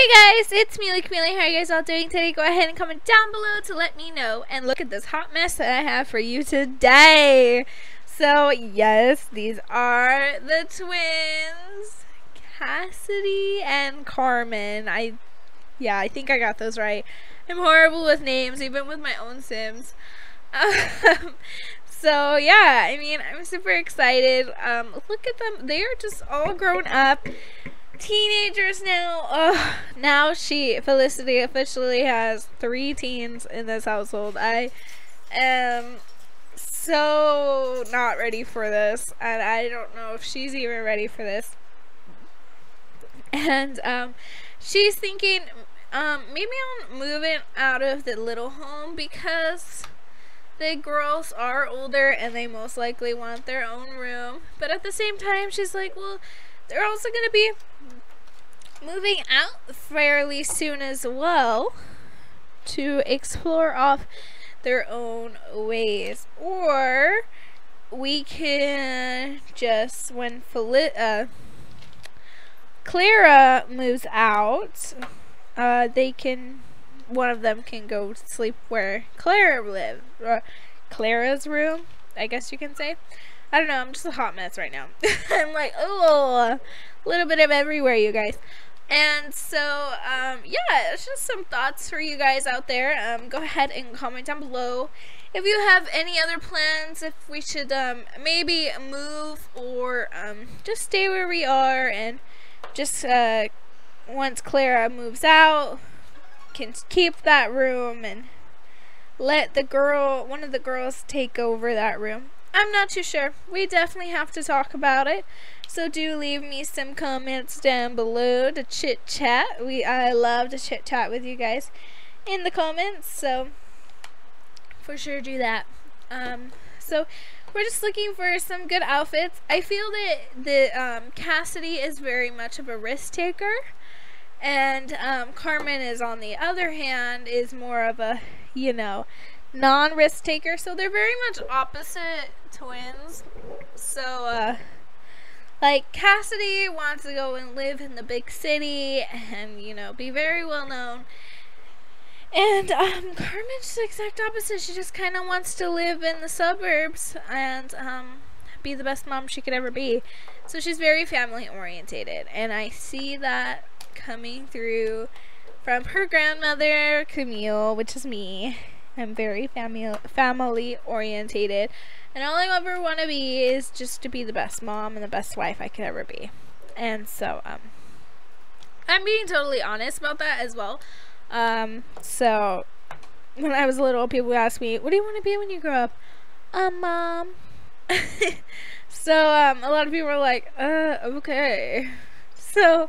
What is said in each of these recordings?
Hey guys, it's Mealy Camille. How are you guys all doing today? Go ahead and comment down below to let me know. And look at this hot mess that I have for you today. So yes, these are the twins, Cassidy and Carmen. I think I got those right. I'm horrible with names, even with my own Sims. So yeah, I mean, I'm super excited. Look at them. They are just all grown up. Teenagers now. Now Felicity officially has 3 teens in this household. I am so not ready for this, and I don't know if she's even ready for this. And she's thinking maybe I'm moving out of the little home because the girls are older and they most likely want their own room. But at the same time, she's like, well, they're also going to be moving out fairly soon as well to explore off their own ways. Or we can just, when Clara moves out, one of them can go sleep where Clara lives, Clara's room, I guess you can say. I don't know, I'm just a hot mess right now. I'm like, oh, a little bit of everywhere, you guys. And so, yeah, it's just some thoughts for you guys out there. Go ahead and comment down below if you have any other plans, if we should maybe move or just stay where we are, and just once Clara moves out, can keep that room and let one of the girls take over that room. I'm not too sure. We definitely have to talk about it. So do leave me some comments down below to chit chat. I love to chit chat with you guys in the comments, so for sure do that. So we're just looking for some good outfits. I feel that Cassidy is very much of a risk taker, and Carmen is, on the other hand, is more of a, non-risk taker. So they're very much opposite twins. So like, Cassidy wants to go and live in the big city and, be very well known. And Carmen's the exact opposite. She just kind of wants to live in the suburbs and be the best mom she could ever be. So she's very family orientated, and I see that coming through from her grandmother, Camille, which is me. I'm very family orientated, and all I ever want to be is just to be the best mom and the best wife I could ever be. And so I'm being totally honest about that as well. So when I was little, people would ask me, what do you want to be when you grow up? Mom. So a lot of people were like, okay. So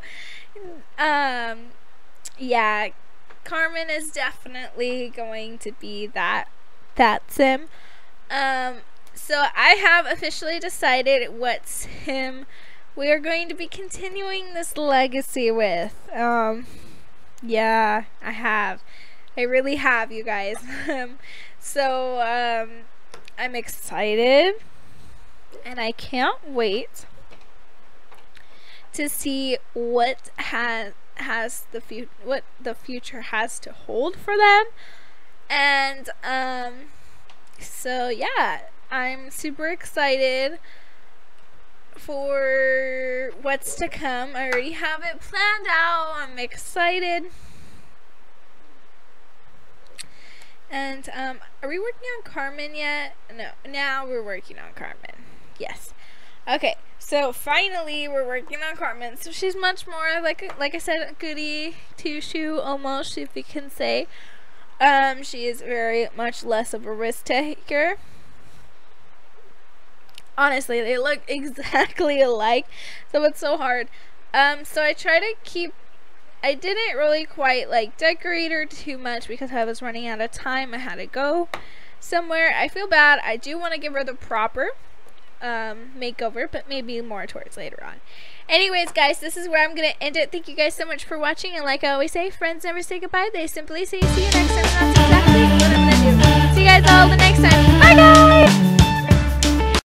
yeah, Carmen is definitely going to be that Sim. So I have officially decided what Sim we are going to be continuing this legacy with. Yeah, I have. I really have, you guys. So I'm excited, and I can't wait to see what the future has to hold for them. And so yeah, I'm super excited for what's to come. I already have it planned out. I'm excited. And are we working on Carmen yet? No, now we're working on Carmen. Yes. Okay, so finally we're working on Carmen. So she's much more like I said, a goody two-shoe almost, if you can say. She is very much less of a risk taker. Honestly, they look exactly alike, so it's so hard. So I try to keep, I didn't really quite decorate her too much because I was running out of time. I had to go somewhere. I feel bad. I do want to give her the proper makeover, but maybe more towards later on. Anyways, guys, this is where I'm gonna end it. Thank you guys so much for watching, and like I always say, friends never say goodbye, they simply say see you next time. And that's exactly what I'm gonna do. See you guys all the next time. Bye, guys.